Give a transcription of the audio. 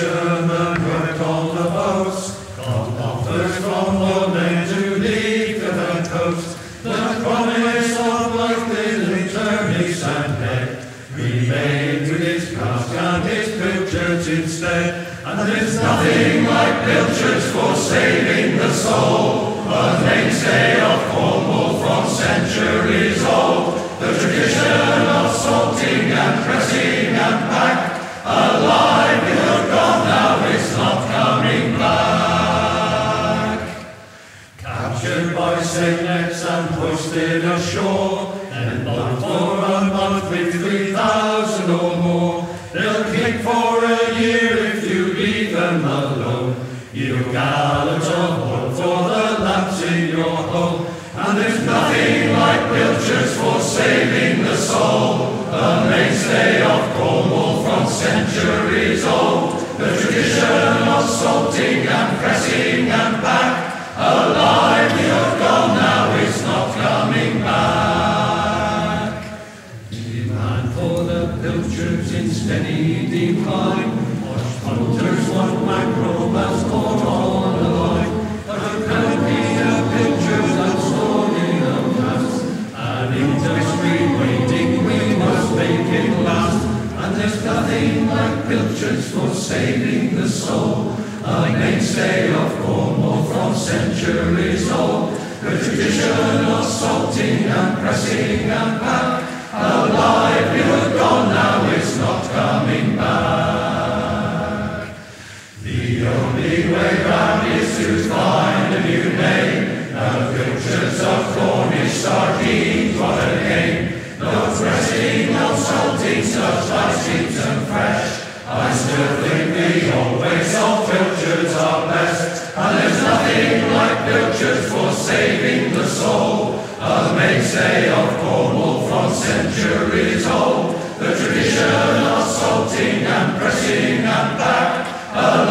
fishermen worked on the boats, got offers from Lord Mayor to leave the coast. The promise of life in eternity and head remained with his cask and his pilchards instead. And there's nothing like pilchards for saving the soul, a mainstay of Cornwall from centuries old. The tradition of salting and pressing and pack, alive, you're gone now, it's not coming back. Captured by sailnets and hoisted ashore, then bound for a month with 3,000 or more. They'll kick for a year if you leave them alone. You gallant of war for the lamps in your home. And there's nothing like pilchards for saving the soul, a mainstay of Cornwall from centuries old. The tradition of salting and pressing and back, alive, you're gone now, it's not coming back. Demand for the pilchards in steady decline, watch hunters want mackerel as caught on the line. But there can be a pilchards that's stored in a mass, and industry waiting we must make it last. And there's nothing like pilchards for saving the soul, a mainstay of Cornwall from centuries old. The tradition of salting and pressing and pack, alive, you're gone now, it's not coming back. The only way round is to find a new name. The pilchards of Cornish sardines, what a name. No pressing, no salting, such life seems and fresh. I still think the old ways of pilchards are best. And there's nothing like pilchards for saving the soul, a mainstay of Cornwall from centuries old. The tradition of salting and pressing and back,